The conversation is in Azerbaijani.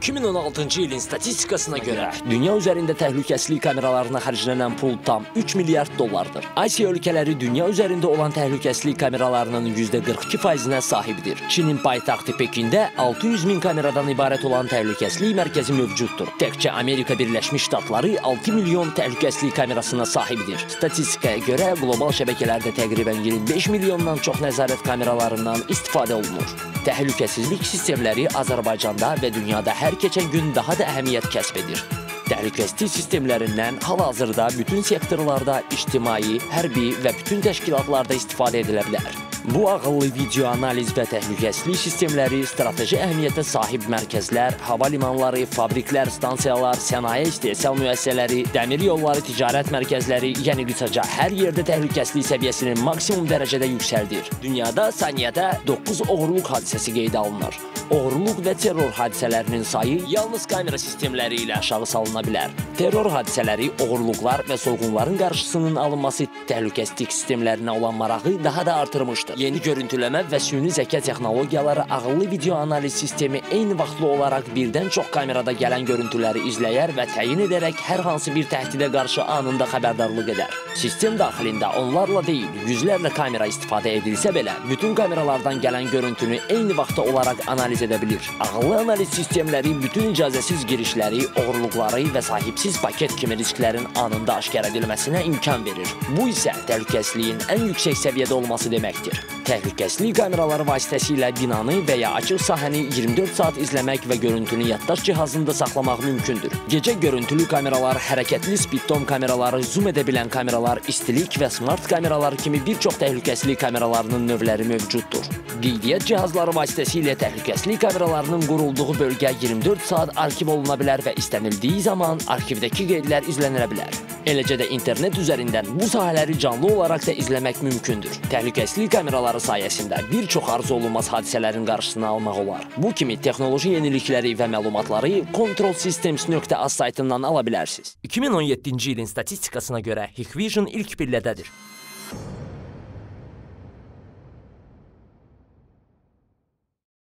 2016-cı ilin statistikasına görə dünya üzərində təhlükəsizlik kameralarına xərclənən pul tam 3 milyard dollardır. Asiya ölkələri dünya üzərində olan təhlükəsizlik kameralarının %42%-nə sahibdir. Çinin paytaxtı Pekində 600 min kameradan ibarət olan təhlükəsizlik mərkəzi mövcuddur. Təkcə Amerika Birləşmiş Ştatları 6 milyon təhlükəsizlik kamerasına sahibdir. Statistikaya görə qlobal şəbəkələrdə təqribən 25 milyondan çox nəzarət kameralarından istifadə olunur. Təhlükəsizlik sistemləri Azərbaycanda və dünyada hər keçən gün daha da əhəmiyyət kəsb edir. Təhlükəsizlik sistemlərindən hal-hazırda bütün sektorlarda, ictimai, hərbi və bütün təşkilatlarda istifadə edilə bilər. Bu ağıllı video analiz və təhlükəsizlik sistemləri strateji əhəmiyyətə sahib mərkəzlər, hava limanları, fabriklər, stansiyalar, sənaye istehsal müəssisələri, dəmir yolları, ticarət mərkəzləri, yəni qısaca hər yerdə təhlükəsizlik səviyyəsini maksimum dərəcədə yüksəldir. Dünyada saniyədə 9 oğurluq hadisəsi qeydə alınır. Oğurluq və terror hadisələrinin sayı yalnız kamera sistemləri ilə aşağı salına bilər. Terror hadisələri, oğurluqlar və soyğunların qarşısının alınması təhlükəsizlik sistemlərinə olan marağı daha da artırmışdır. Yeni görüntüləmə və süni zəka texnologiyaları ağıllı video analiz sistemi eyni vaxtlı olaraq birdən çox kamerada gələn görüntüləri izləyər və təyin edərək hər hansı bir təhdidə qarşı anında xəbərdarlıq edər. Sistem daxilində onlarla deyil, yüzlərlə kamera istifadə edilsə belə, bütün kameralardan gələn görüntünü eyni vaxtda olaraq analiz edə bilir. Ağıllı analiz sistemləri bütün icazəsiz girişləri, oğurluqları və sahibsiz paket kimi risklərin anında aşkar edilməsinə imkan verir. Bu isə təhlükəsizliyin ən yüksək səviyyədə olması deməkdir. Təhlükəsizlik kameraları vasitəsilə binanı və ya açıq sahəni 24 saat izləmək və görüntünü yaddaş cihazında saxlamaq mümkündür. Gecə görüntülü kameralar, hərəkətli speedtom kameraları, zoom edə bilən kameralar, istilik və smart kameralar kimi bir çox təhlükəsizlik kameralarının növləri mövcuddur. Qeydiyyat cihazları vasitəsilə təhlükəsizlik kameralarının qurulduğu bölgə 24 saat arxiv oluna bilər və istənildiyi zaman arxivdəki qeydlər izlənilə bilər. Eləcə də internet üzərindən bu sahələri canlı olaraq da izləmək mümkündür. Təhlükəsizlik kameraları sayəsində bir çox arzu olunmaz hadisələrin qarşısını almaq olar. Bu kimi texnoloji yenilikləri və məlumatları controlsystems.az saytından ala bilərsiniz. 2017-ci ilin statistikasına görə Hikvision ilk pillədədir.